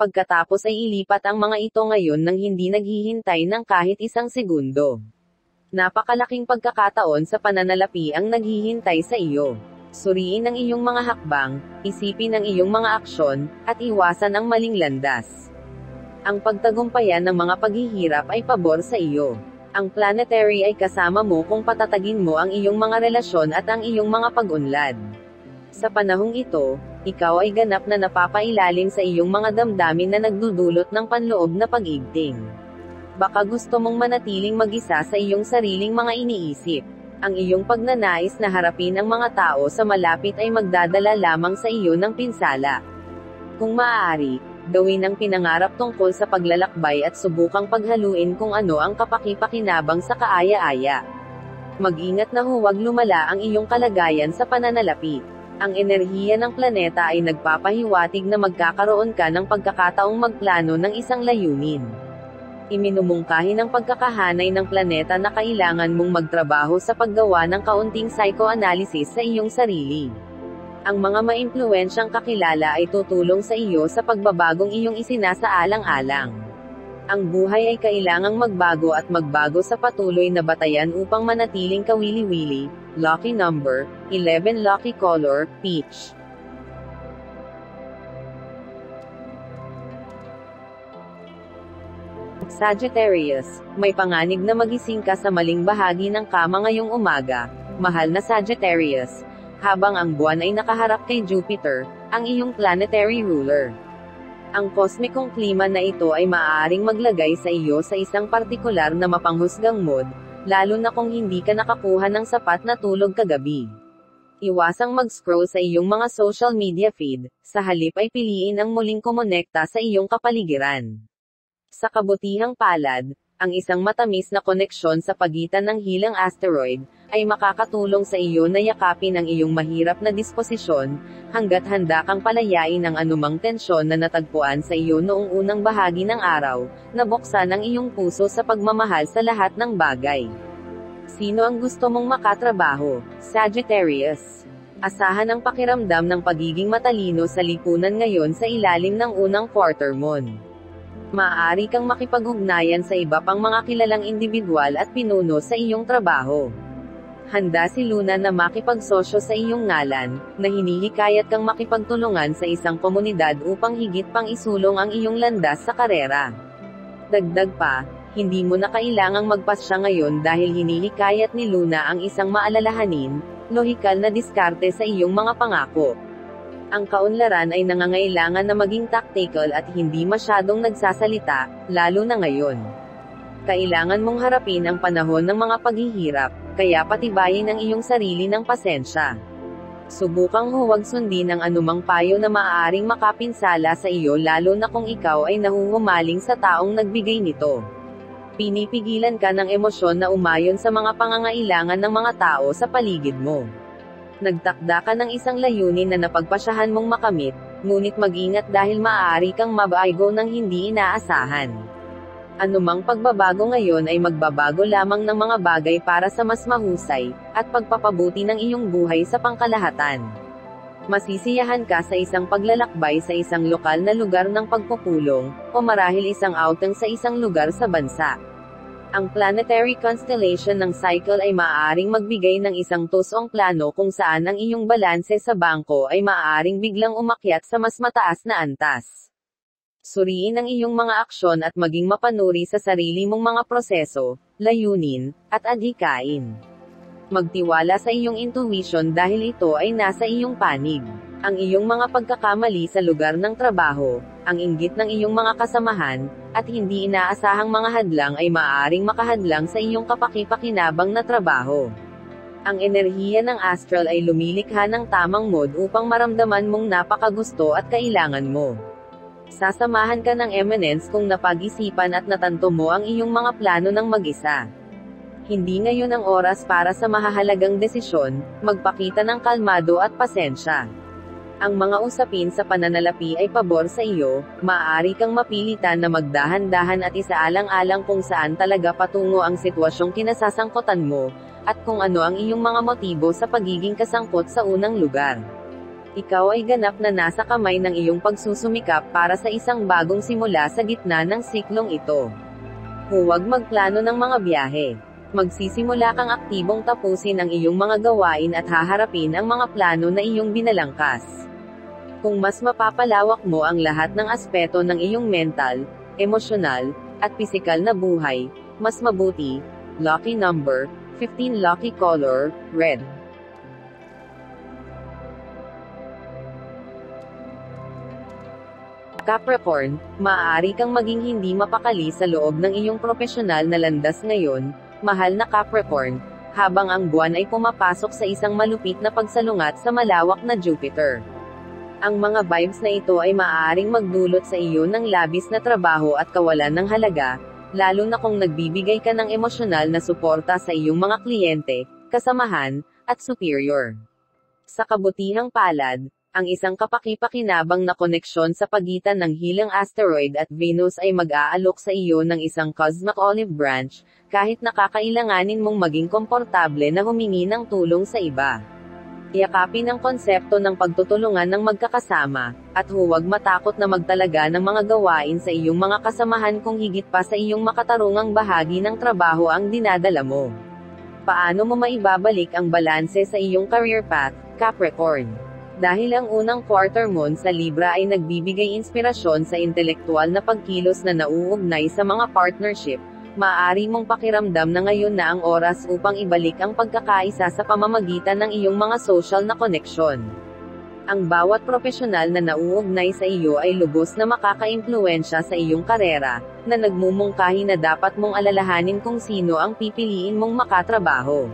Pagkatapos ay ilipat ang mga ito ngayon nang hindi naghihintay ng kahit isang segundo. Napakalaking pagkakataon sa pananalapi ang naghihintay sa iyo. Suriin ang iyong mga hakbang, isipin ang iyong mga aksyon, at iwasan ang maling landas. Ang pagtagumpayan ng mga paghihirap ay pabor sa iyo. Ang planetary ay kasama mo kung patatagin mo ang iyong mga relasyon at ang iyong mga pag-unlad. Sa panahong ito, ikaw ay ganap na napapailalim sa iyong mga damdamin na nagdudulot ng panloob na pag-ibting. Baka gusto mong manatiling mag-isa sa iyong sariling mga iniisip. Ang iyong pagnanais na harapin ang mga tao sa malapit ay magdadala lamang sa iyo ng pinsala. Kung maaari, gawin ang pinangarap tungkol sa paglalakbay at subukang paghaluin kung ano ang kapakipakinabang sa kaaya-aya. Mag-ingat na huwag lumala ang iyong kalagayan sa pananalapi. Ang enerhiya ng planeta ay nagpapahiwatig na magkakaroon ka ng pagkakataong magplano ng isang layunin. Iminumungkahi ng pagkakahanay ng planeta na kailangan mong magtrabaho sa paggawa ng kaunting psychoanalysis sa iyong sarili. Ang mga maimpluwensyang kakilala ay tutulong sa iyo sa pagbabagong iyong isinasaalang-alang. Ang buhay ay kailangang magbago at magbago sa patuloy na batayan upang manatiling kawili-wili. Lucky number, 11. Lucky color, peach. Sagittarius, may panganib na magising ka sa maling bahagi ng kama ngayong umaga, mahal na Sagittarius, habang ang buwan ay nakaharap kay Jupiter, ang iyong planetary ruler. Ang kosmikong klima na ito ay maaaring maglagay sa iyo sa isang partikular na mapanghusgang mood, lalo na kung hindi ka nakakuha ng sapat na tulog kagabi. Iwasang mag-scroll sa iyong mga social media feed, sa halip ay piliin ang muling kumonekta sa iyong kapaligiran. Sa kabutihang palad, ang isang matamis na koneksyon sa pagitan ng hilang asteroid, ay makakatulong sa iyo na yakapin ang iyong mahirap na disposisyon, hanggat handa kang palayain ang anumang tensyon na natagpuan sa iyo noong unang bahagi ng araw, na buksan ang iyong puso sa pagmamahal sa lahat ng bagay. Sino ang gusto mong makatrabaho? Sagittarius. Asahan ang pakiramdam ng pagiging matalino sa lipunan ngayon sa ilalim ng unang quarter moon. Maaari kang makipag-ugnayan sa iba pang mga kilalang individual at pinuno sa iyong trabaho. Handa si Luna na makipagsosyo sa iyong ngalan, na hinihikayat kang makipagtulungan sa isang komunidad upang higit pang isulong ang iyong landas sa karera. Dagdag pa, hindi mo na kailangang magpasya ngayon dahil hinihikayat ni Luna ang isang maalalahanin, lohikal na diskarte sa iyong mga pangako. Ang kaunlaran ay nangangailangan na maging tactical at hindi masyadong nagsasalita, lalo na ngayon. Kailangan mong harapin ang panahon ng mga paghihirap, kaya patibayin ang iyong sarili ng pasensya. Subukang huwag sundin ang anumang payo na maaaring makapinsala sa iyo lalo na kung ikaw ay nahuhumaling sa taong nagbigay nito. Pinipigilan ka ng emosyon na umayon sa mga pangangailangan ng mga tao sa paligid mo. Nagtakda ka ng isang layunin na napagpasyahan mong makamit, ngunit mag-ingat dahil maaari kang mabaygo ng hindi inaasahan. Anumang pagbabago ngayon ay magbabago lamang ng mga bagay para sa mas mahusay, at pagpapabuti ng iyong buhay sa pangkalahatan. Masisiyahan ka sa isang paglalakbay sa isang lokal na lugar ng pagpupulong, o marahil isang outing sa isang lugar sa bansa. Ang planetary constellation ng cycle ay maaaring magbigay ng isang tusong plano kung saan ang iyong balanse sa bangko ay maaaring biglang umakyat sa mas mataas na antas. Suriin ang iyong mga aksyon at maging mapanuri sa sarili mong mga proseso, layunin, at adhikain. Magtiwala sa iyong intuition dahil ito ay nasa iyong panig. Ang iyong mga pagkakamali sa lugar ng trabaho, ang inggit ng iyong mga kasamahan, at hindi inaasahang mga hadlang ay maaaring makahadlang sa iyong kapakipakinabang na trabaho. Ang enerhiya ng astral ay lumilikha ng tamang mood upang maramdaman mong napakagusto at kailangan mo. Sasamahan ka ng eminence kung napag-isipan at natanto mo ang iyong mga plano ng mag-isa. Hindi ngayon ang oras para sa mahahalagang desisyon, magpakita ng kalmado at pasensya. Ang mga usapin sa pananalapi ay pabor sa iyo, maaari kang mapilitan na magdahan-dahan at isaalang-alang kung saan talaga patungo ang sitwasyong kinasasangkutan mo, at kung ano ang iyong mga motibo sa pagiging kasangkot sa unang lugar. Ikaw ay ganap na nasa kamay ng iyong pagsusumikap para sa isang bagong simula sa gitna ng siklong ito. Huwag magplano ng mga biyahe. Magsisimula kang aktibong tapusin ang iyong mga gawain at haharapin ang mga plano na iyong binalangkas. Kung mas mapapalawak mo ang lahat ng aspeto ng iyong mental, emosyonal, at pisikal na buhay, mas mabuti. Lucky number, 15. Lucky color, red. Capricorn, maaari kang maging hindi mapakali sa loob ng iyong profesional na landas ngayon, mahal na Capricorn, habang ang buwan ay pumapasok sa isang malupit na pagsalungat sa malawak na Jupiter. Ang mga vibes na ito ay maaaring magdulot sa iyo ng labis na trabaho at kawalan ng halaga, lalo na kung nagbibigay ka ng emosyonal na suporta sa iyong mga kliyente, kasamahan, at superior. Sa kabutihang palad, ang isang kapaki-pakinabang na koneksyon sa pagitan ng hilang asteroid at Venus ay mag-aalok sa iyo ng isang cosmic olive branch, kahit nakakailanganin mong maging komportable na humingi ng tulong sa iba. Yakapin ang konsepto ng pagtutulungan ng magkakasama, at huwag matakot na magtalaga ng mga gawain sa iyong mga kasamahan kung higit pa sa iyong makatarungang bahagi ng trabaho ang dinadala mo. Paano mo maibabalik ang balanse sa iyong career path, Capricorn? Dahil ang unang quarter moon sa Libra ay nagbibigay inspirasyon sa intelektual na pagkilos na nauugnay sa mga partnership, maaari mong pakiramdam na ngayon na ang oras upang ibalik ang pagkakaisa sa pamamagitan ng iyong mga social na koneksyon. Ang bawat profesional na nauugnay sa iyo ay lubos na makakaimpluwensya sa iyong karera, na nagmumungkahi na dapat mong alalahanin kung sino ang pipiliin mong makatrabaho.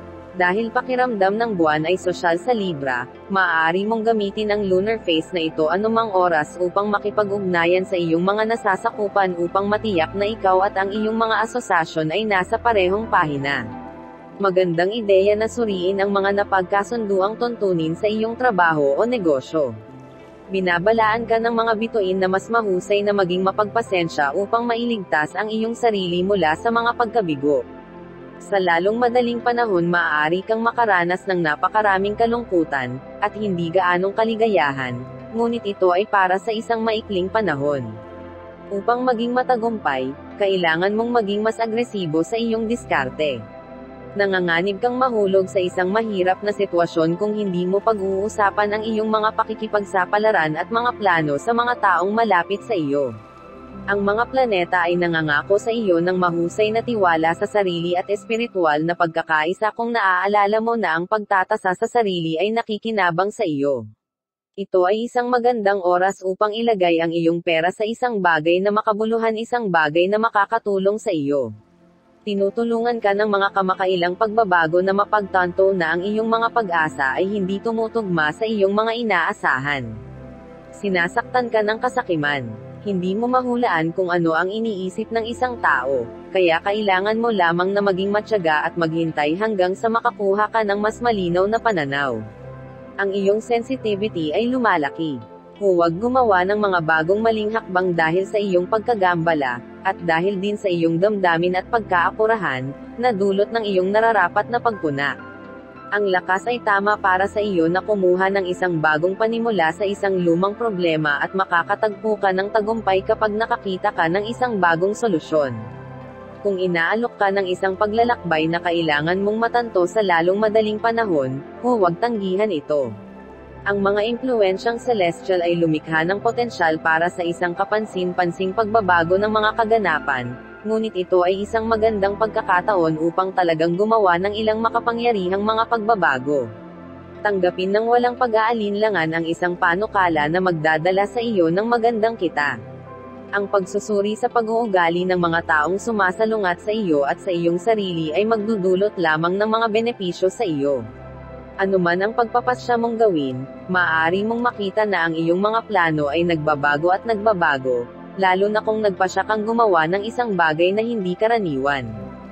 Dahil pakiramdam ng buwan ay sosyal sa Libra, maaari mong gamitin ang lunar phase na ito anumang oras upang makipag-ugnayan sa iyong mga nasasakupan upang matiyak na ikaw at ang iyong mga asosasyon ay nasa parehong pahina. Magandang ideya na suriin ang mga napagkasunduang tuntunin sa iyong trabaho o negosyo. Binabalaan ka ng mga bituin na mas mahusay na maging mapagpasensya upang mailigtas ang iyong sarili mula sa mga pagkabigo. Sa lalong madaling panahon maaari kang makaranas ng napakaraming kalungkutan, at hindi gaanong kaligayahan, ngunit ito ay para sa isang maikling panahon. Upang maging matagumpay, kailangan mong maging mas agresibo sa iyong diskarte. Nanganganib kang mahulog sa isang mahirap na sitwasyon kung hindi mo pag-uusapan ang iyong mga pakikipagsapalaran at mga plano sa mga taong malapit sa iyo. Ang mga planeta ay nangangako sa iyo ng mahusay na tiwala sa sarili at espiritual na pagkakaisa kung naaalala mo na ang pagtatasa sa sarili ay nakikinabang sa iyo. Ito ay isang magandang oras upang ilagay ang iyong pera sa isang bagay na makabuluhan, isang bagay na makakatulong sa iyo. Tinutulungan ka ng mga kamakailang pagbabago na mapagtanto na ang iyong mga pag-asa ay hindi tumutugma sa iyong mga inaasahan. Sinasaktan ka ng kasakiman. Hindi mo mahulaan kung ano ang iniisip ng isang tao, kaya kailangan mo lamang na maging matyaga at maghintay hanggang sa makakuha ka ng mas malinaw na pananaw. Ang iyong sensitivity ay lumalaki. Huwag gumawa ng mga bagong maling hakbang dahil sa iyong pagkagambala, at dahil din sa iyong damdamin at pagkaapurahan, na dulot ng iyong nararapat na pagpuna. Ang lakas ay tama para sa iyo na kumuha ng isang bagong panimula sa isang lumang problema at makakatagpo ka ng tagumpay kapag nakakita ka ng isang bagong solusyon. Kung inaalok ka ng isang paglalakbay na kailangan mong matanto sa lalong madaling panahon, huwag tanggihan ito. Ang mga impluwensyang celestial ay lumikha ng potensyal para sa isang kapansin-pansing pagbabago ng mga kaganapan, ngunit ito ay isang magandang pagkakataon upang talagang gumawa ng ilang makapangyarihang mga pagbabago. Tanggapin ng walang pag-aalinlangan ang isang panukala na magdadala sa iyo ng magandang kita. Ang pagsusuri sa pag-uugali ng mga taong sumasalungat sa iyo at sa iyong sarili ay magdudulot lamang ng mga benepisyo sa iyo. Anuman ang pagpapasya mong gawin, maaari mong makita na ang iyong mga plano ay nagbabago at nagbabago, lalo na kung nagpasya kang gumawa ng isang bagay na hindi karaniwan.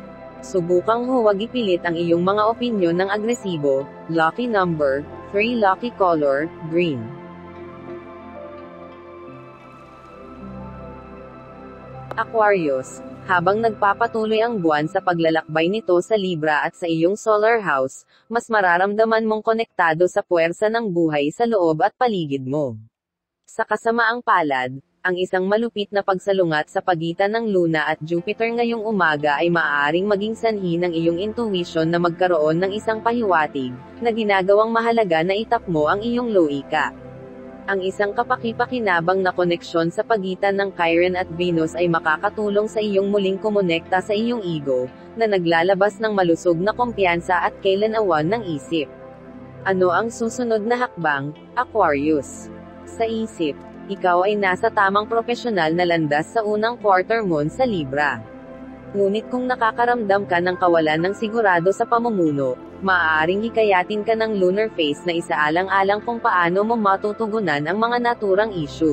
Subukang huwag ipilit ang iyong mga opinyon ng agresibo. Lucky number, 3. Lucky color, green. Aquarius, habang nagpapatuloy ang buwan sa paglalakbay nito sa Libra at sa iyong solar house, mas mararamdaman mong konektado sa puwersa ng buhay sa loob at paligid mo. Sa kasamaang palad, ang isang malupit na pagsalungat sa pagitan ng Luna at Jupiter ngayong umaga ay maaaring maging sanhi ng iyong intuition na magkaroon ng isang pahiwatig, na ginagawang mahalaga na itap mo ang iyong loika. Ang isang kapaki-pakinabang na koneksyon sa pagitan ng Chiron at Venus ay makakatulong sa iyong muling kumonekta sa iyong ego, na naglalabas ng malusog na kumpiyansa at kailanawan ng isip. Ano ang susunod na hakbang, Aquarius? Sa isip, ikaw ay nasa tamang profesional na landas sa unang quarter moon sa Libra. Ngunit kung nakakaramdam ka ng kawalan ng sigurado sa pamumuno, maaaring hikayatin ka ng lunar phase na isaalang-alang kung paano mo matutugunan ang mga naturang issue.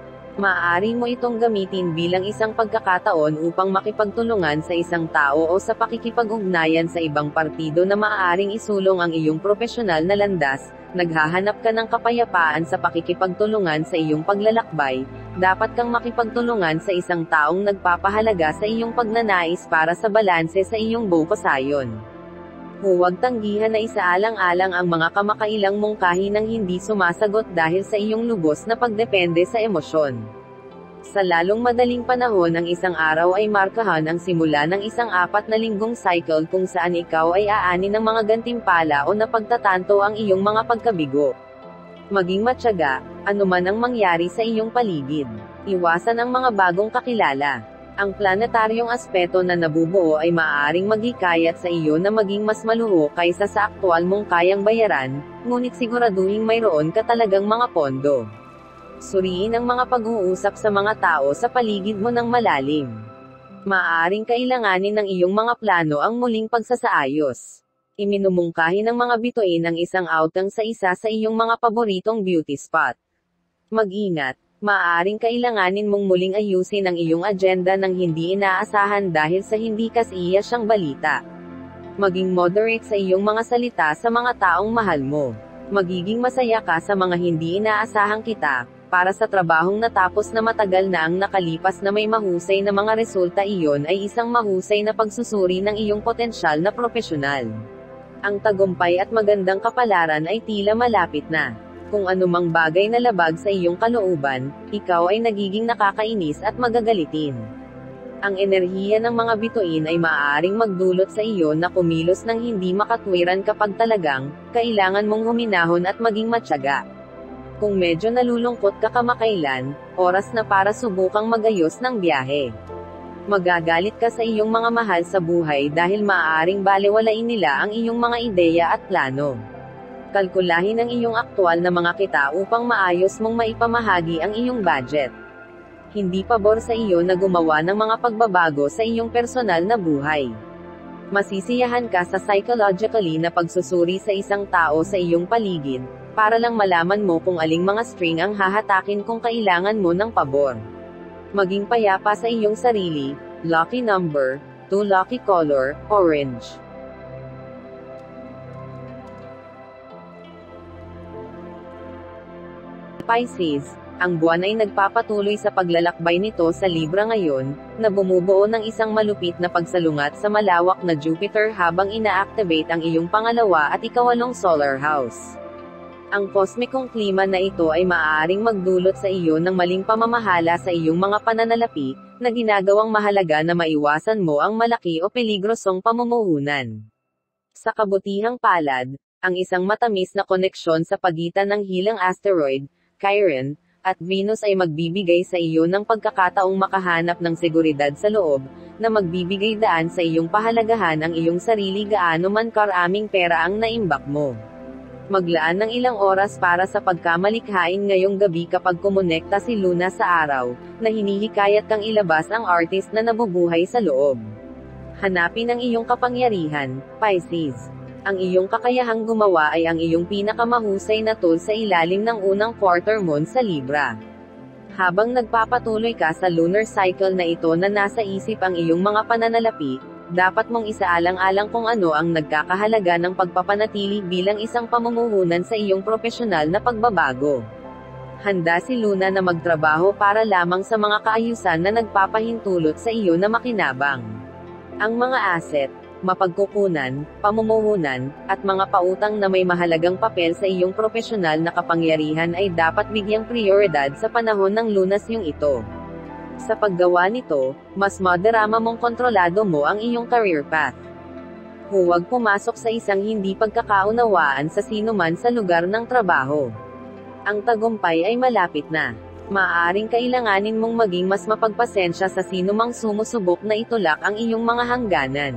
Maaari mo itong gamitin bilang isang pagkakataon upang makipagtulungan sa isang tao o sa pakikipag-ugnayan sa ibang partido na maaaring isulong ang iyong profesional na landas. Naghahanap ka ng kapayapaan sa pakikipagtulungan sa iyong paglalakbay, dapat kang makipagtulungan sa isang taong nagpapahalaga sa iyong pagnanais para sa balanse sa iyong bukosayon. Huwag tanggihan na isaalang-alang ang mga kamakailang mungkahi ng hindi sumasagot dahil sa iyong lubos na pagdepende sa emosyon. Sa lalong madaling panahon ang isang araw ay markahan ang simula ng isang 4 na linggong cycle kung saan ikaw ay aani ng mga gantimpala o napagtatanto ang iyong mga pagkabigo. Maging matyaga, anuman ang mangyari sa iyong paligid. Iwasan ang mga bagong kakilala. Ang planetaryong aspeto na nabubuo ay maaaring maghikayat sa iyo na maging mas maluho kaysa sa aktwal mong kayang bayaran, ngunit siguraduhing mayroon ka talagang mga pondo. Suriin ang mga pag-uusap sa mga tao sa paligid mo ng malalim. Maaaring kailanganin ng iyong mga plano ang muling pagsasaayos. Iminumungkahi ng mga bituin ang isang outing sa isa sa iyong mga paboritong beauty spot. Mag-ingat, maaaring kailanganin mong muling ayusin ang iyong agenda ng hindi inaasahan dahil sa hindi kasiya siyang balita. Maging moderate sa iyong mga salita sa mga taong mahal mo. Magiging masaya ka sa mga hindi inaasahang kita, para sa trabahong natapos na matagal na ang nakalipas na may mahusay na mga resulta, iyon ay isang mahusay na pagsusuri ng iyong potensyal na profesional. Ang tagumpay at magandang kapalaran ay tila malapit na. Kung anumang bagay na labag sa iyong kalooban, ikaw ay nagiging nakakainis at magagalitin. Ang enerhiya ng mga bituin ay maaaring magdulot sa iyo na kumilos ng hindi makatwiran kapag talagang kailangan mong huminahon at maging matyaga. Kung medyo nalulungkot ka kamakailan, oras na para subukang magayos ng biyahe. Magagalit ka sa iyong mga mahal sa buhay dahil maaaring balewalain nila ang iyong mga ideya at plano. Kalkulahin ang iyong aktwal na mga kita upang maayos mong maipamahagi ang iyong budget. Hindi pabor sa iyo na gumawa ng mga pagbabago sa iyong personal na buhay. Masisiyahan ka sa psychologically na pagsusuri sa isang tao sa iyong paligid, para lang malaman mo kung aling mga string ang hahatakin kung kailangan mo ng pabor. Maging payapa sa iyong sarili. Lucky number 2, lucky color orange. Pisces, ang buwan ay nagpapatuloy sa paglalakbay nito sa Libra ngayon, na bumubuo ng isang malupit na pagsalungat sa malawak na Jupiter habang ina-activate ang iyong pangalawa at ikawalong solar house. Ang kosmikong klima na ito ay maaaring magdulot sa iyo ng maling pamamahala sa iyong mga pananalapi, na ginagawang mahalaga na maiwasan mo ang malaki o peligrosong pamumuhunan. Sa kabutihang palad, ang isang matamis na koneksyon sa pagitan ng hilang asteroid, Chiron, at Venus ay magbibigay sa iyo ng pagkakataong makahanap ng seguridad sa loob, na magbibigay daan sa iyong pahalagahan ang iyong sarili gaano man karaming pera ang naimbak mo. Maglaan ng ilang oras para sa pagkamalikhain ngayong gabi kapag kumonekta si Luna sa araw, na hinihikayat kang ilabas ang artist na nabubuhay sa loob. Hanapin ang iyong kapangyarihan, Pisces. Ang iyong kakayahang gumawa ay ang iyong pinakamahusay na tool sa ilalim ng unang quarter moon sa Libra. Habang nagpapatuloy ka sa lunar cycle na ito na nasa isip ang iyong mga pananalapi, dapat mong isaalang-alang kung ano ang nagkakahalaga ng pagpapanatili bilang isang pamumuhunan sa iyong profesional na pagbabago. Handa si Luna na magtrabaho para lamang sa mga kaayusan na nagpapahintulot sa iyo na makinabang. Ang mga asset, mapagkukunan, pamumuhunan, at mga pautang na may mahalagang papel sa iyong propesyonal na kapangyarihan ay dapat bigyang prioridad sa panahon ng lunasyong ito. Sa paggawa nito, mas madarama mong kontrolado mo ang iyong career path. Huwag pumasok sa isang hindi pagkakaunawaan sa sinuman sa lugar ng trabaho. Ang tagumpay ay malapit na. Maaaring kailanganin mong maging mas mapagpasensya sa sinumang sumusubok na itulak ang iyong mga hangganan.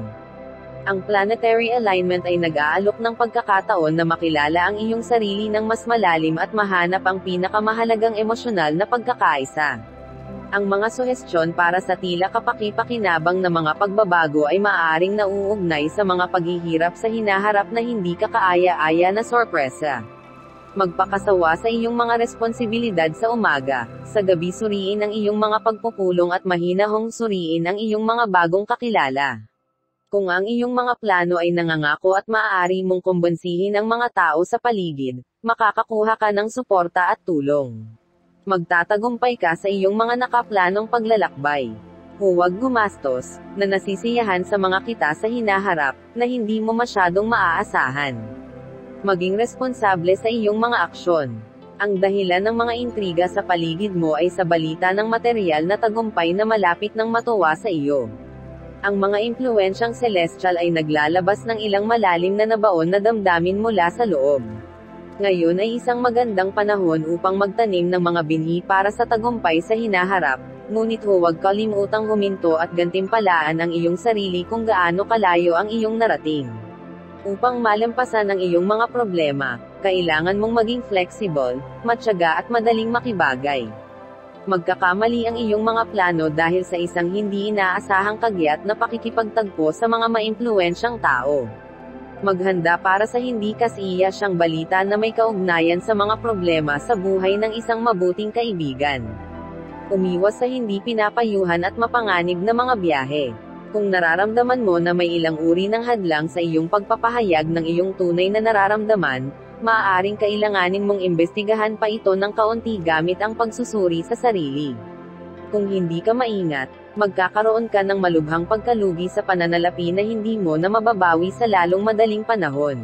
Ang planetary alignment ay nag-aalok ng pagkakataon na makilala ang iyong sarili ng mas malalim at mahanap ang pinakamahalagang emosyonal na pagkakaisa. Ang mga suhestyon para sa tila kapaki-pakinabang na mga pagbabago ay maaaring nauugnay sa mga paghihirap sa hinaharap na hindi ka kaaya-aya na sorpresa. Magpakasawa sa iyong mga responsibilidad sa umaga, sa gabi suriin ang iyong mga pagpupulong at mahinahong suriin ang iyong mga bagong kakilala. Kung ang iyong mga plano ay nangangako at maaari mong kumbensihin ang mga tao sa paligid, makakakuha ka ng suporta at tulong. Magtatagumpay ka sa iyong mga nakaplanong paglalakbay. Huwag gumastos, na nasisiyahan sa mga kita sa hinaharap, na hindi mo masyadong maaasahan. Maging responsable sa iyong mga aksyon. Ang dahilan ng mga intriga sa paligid mo ay sa balita ng material na tagumpay na malapit ng matuwa sa iyo. Ang mga impluwensyang celestial ay naglalabas ng ilang malalim na nabaon na damdamin mula sa loob. Ngayon ay isang magandang panahon upang magtanim ng mga binhi para sa tagumpay sa hinaharap, ngunit huwag kalimutang huminto at gantimpalaan ang iyong sarili kung gaano kalayo ang iyong narating. Upang malampasan ang iyong mga problema, kailangan mong maging flexible, matyaga at madaling makibagay. Magkakamali ang iyong mga plano dahil sa isang hindi inaasahang kagyat na pakikipagtagpo sa mga maimpluwensyang tao. Maghanda para sa hindi kasiya siyang balita na may kaugnayan sa mga problema sa buhay ng isang mabuting kaibigan. Umiwas sa hindi pinapayuhan at mapanganib na mga biyahe. Kung nararamdaman mo na may ilang uri ng hadlang sa iyong pagpapahayag ng iyong tunay na nararamdaman, maaaring kailanganin mong imbestigahan pa ito ng kaunti gamit ang pagsusuri sa sarili. Kung hindi ka maingat, magkakaroon ka ng malubhang pagkalugi sa pananalapi na hindi mo na mababawi sa lalong madaling panahon.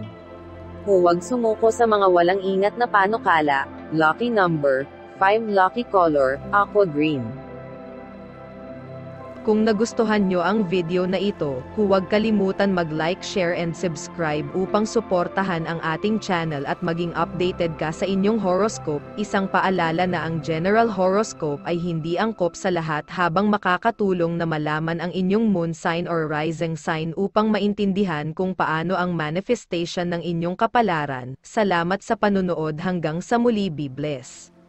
Huwag sumuko sa mga walang ingat na panukala. Lucky number 5, lucky color aqua green.
Kung nagustuhan nyo ang video na ito, huwag kalimutan mag-like, share and subscribe upang suportahan ang ating channel at maging updated ka sa inyong horoscope. Isang paalala na ang general horoscope ay hindi angkop sa lahat habang makakatulong na malaman ang inyong moon sign or rising sign upang maintindihan kung paano ang manifestation ng inyong kapalaran. Salamat sa panunood hanggang sa muli, be blessed.